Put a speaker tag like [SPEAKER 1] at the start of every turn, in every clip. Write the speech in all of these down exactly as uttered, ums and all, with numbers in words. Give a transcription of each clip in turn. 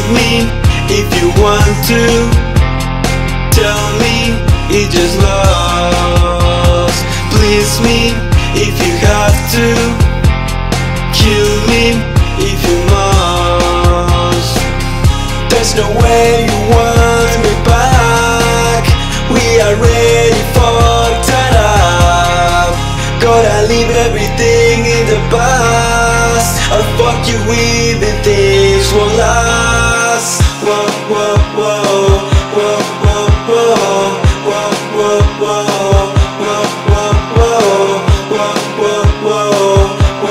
[SPEAKER 1] me if you want to. Tell me it's just lost. Please me if you have to. Kill me if you must. There's no way you want me back. We already fucked that up. Gotta leave everything in the past. I'll fuck you even things won't last. Whoa, whoa, whoa, whoa, whoa, whoa, whoa, whoa, whoa, whoa, whoa, whoa, whoa,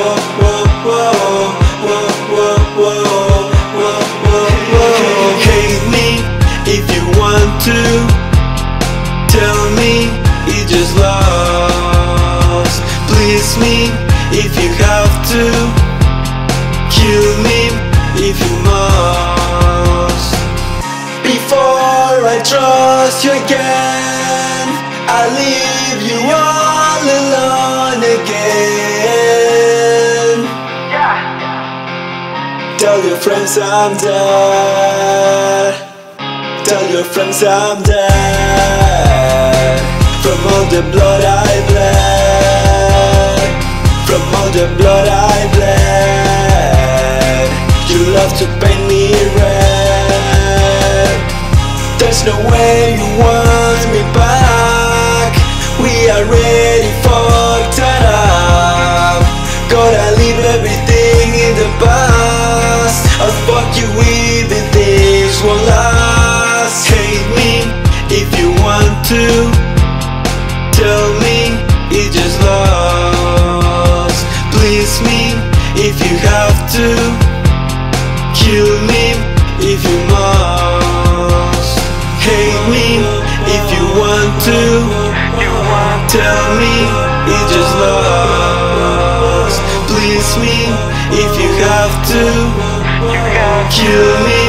[SPEAKER 1] whoa. Hate me if you want to. Tell me it's just lost. Please me if you have to. Kill me if you must. Before I trust you again, I leave you all alone again. Yeah. Tell your friends I'm dead. Tell your friends I'm dead. From all the blood I bled. From all the blood I bled. You love to paint me red. There's no way you want me back. We already fucked that up. Gotta leave everything in the past. I'll fuck you even things won't last. Hate me if you want to. Tell me it's just lost. Please me if you have to. Kill me if you must. Hate me if you want to. Tell me it's just lost. Please me if you have to. Kill me